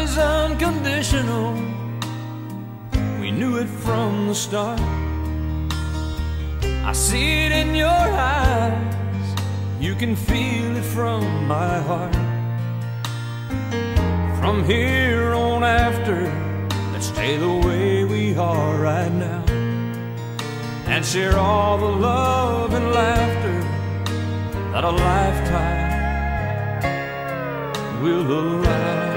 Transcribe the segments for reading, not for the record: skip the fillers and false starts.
is unconditional. We knew it from the start. I see it in your eyes, you can feel it from my heart. From here on after, let's stay the way we are right now, and share all the love and laughter that a lifetime will allow.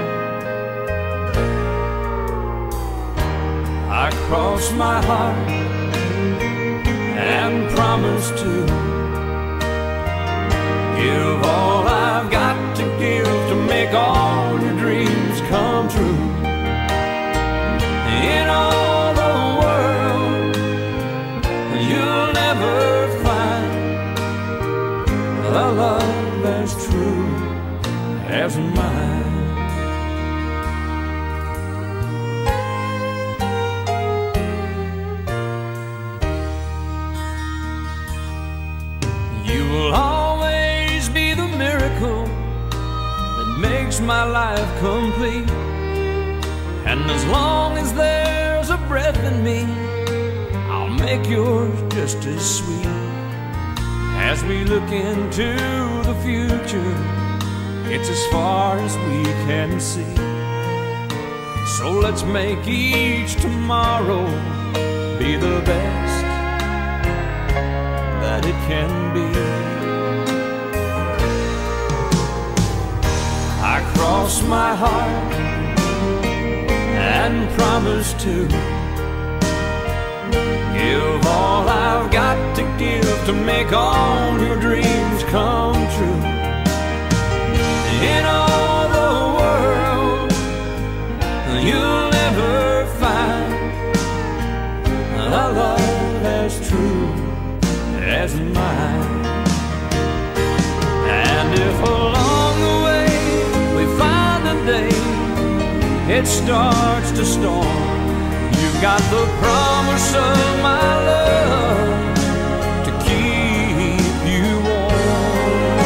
I cross my heart and promise to give all I've got to give to make all your dreams come true. In all the world, you'll never find a love as true as mine. You will always be the miracle that makes my life complete. And as long as there's a breath in me, I'll make yours just as sweet. As we look into the future, it's as far as we can see. So let's make each tomorrow be the best that it can be. I cross my heart and promise to give all I've got to give to make all your dreams come true. In all the world, you'll never find a love as true as mine. And if along the way we find a day it starts to storm, you've got the promise of my love to keep you warm.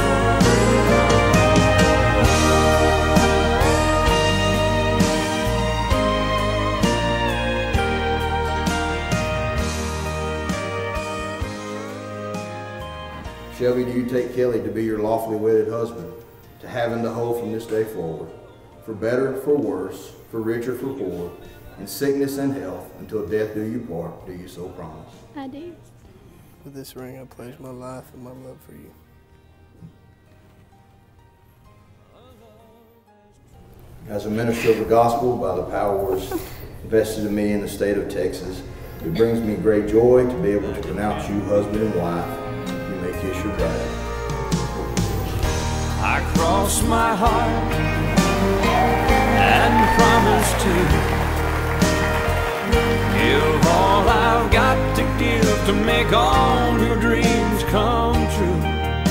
Shelby, do you take Kelly to be your lawfully wedded husband, to have and to hold from this day forward, for better, for worse, for richer, for poor, in sickness and health, until death do you part? Do you so promise? I do. With this ring I pledge my life and my love for you. As a minister of the gospel, by the powers vested in me in the state of Texas, it brings me great joy to be able to pronounce you husband and wife. You may kiss your bride. I cross my heart and promise to give all I've got to give to make all your dreams come true.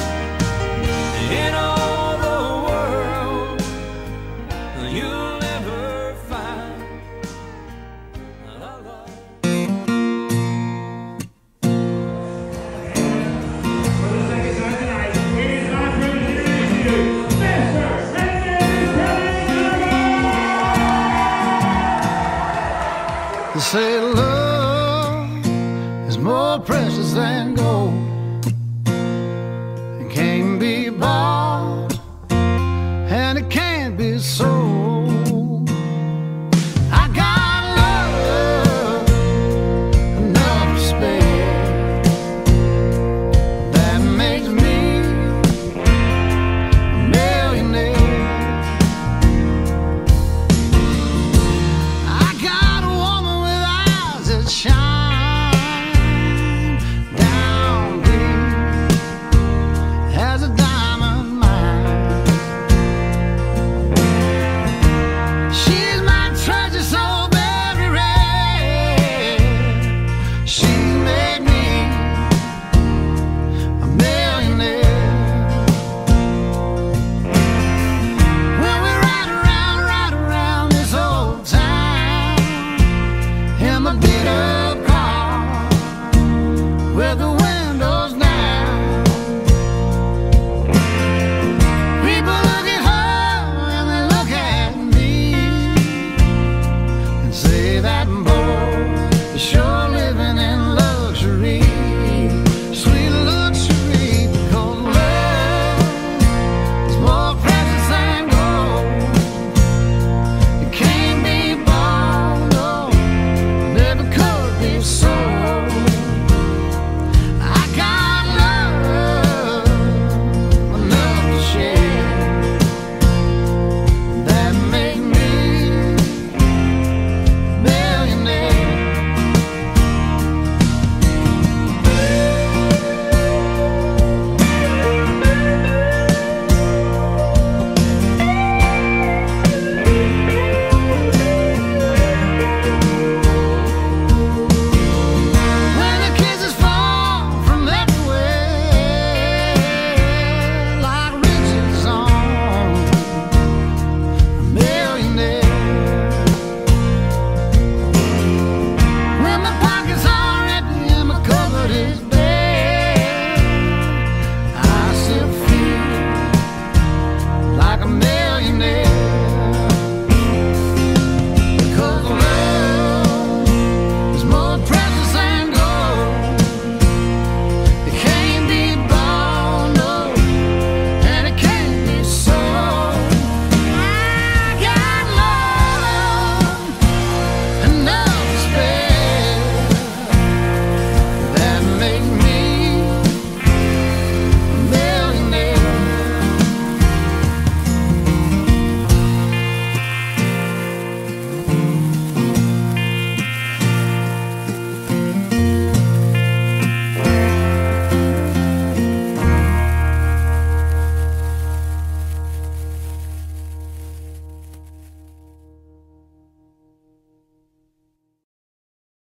In all the world, you'll never find a love. They say love is more precious than gold. It can't be bought and it can't be sold. I got love enough to spare that makes me a millionaire. I got a woman with eyes that shine down that